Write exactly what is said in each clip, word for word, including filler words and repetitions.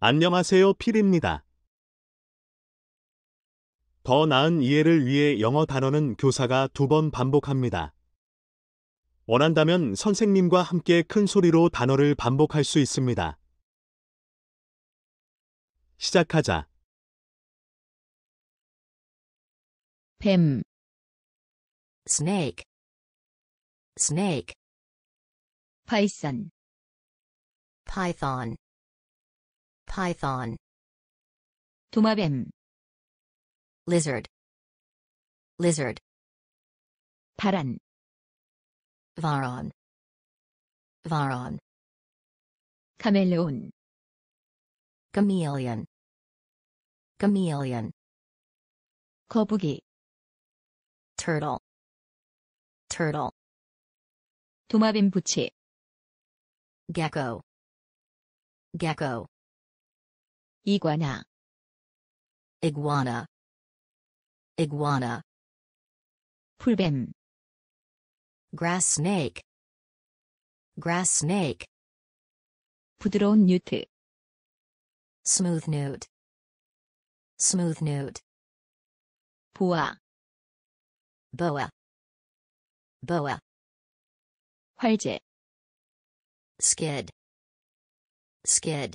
안녕하세요, 필입니다. 더 나은 이해를 위해 영어 단어는 교사가 두 번 반복합니다. 원한다면 선생님과 함께 큰 소리로 단어를 반복할 수 있습니다. 시작하자. 뱀, snake, snake, 파이썬, python, python, 도마뱀, lizard, lizard, 바란, varan, varan, 카멜레온, chameleon, chameleon, 거북이, turtle, turtle, 도마뱀 부치, gecko, gecko, 이과나, iguana, iguana, 풀뱀, grass snake, grass snake, 부드러운 뉴트, smooth newt, smooth newt, 보아, boa, boa, 활제, skid, skid,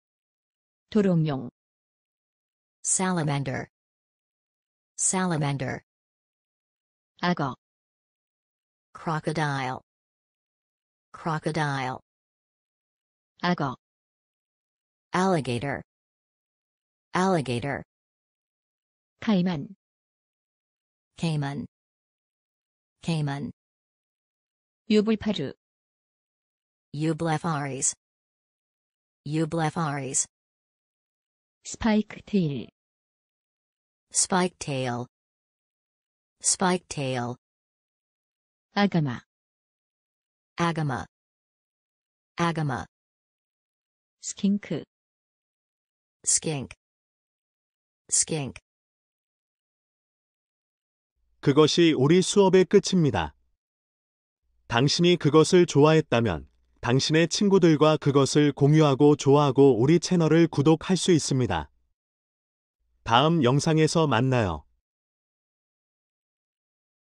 도롱뇽, salamander, salamander, 악어, crocodile, crocodile, 악어, alligator, alligator, 카이만, cayman, cayman, 유불파루, eublepharis, eublepharis, 스파이크 테일, spike tail, spike tail, 아가마, agama, agama, 스킨크, skink, skink. 그것이 우리 수업의 끝입니다. 당신이 그것을 좋아했다면 당신의 친구들과 그것을 공유하고 좋아하고 우리 채널을 구독할 수 있습니다. 다음 영상에서 만나요.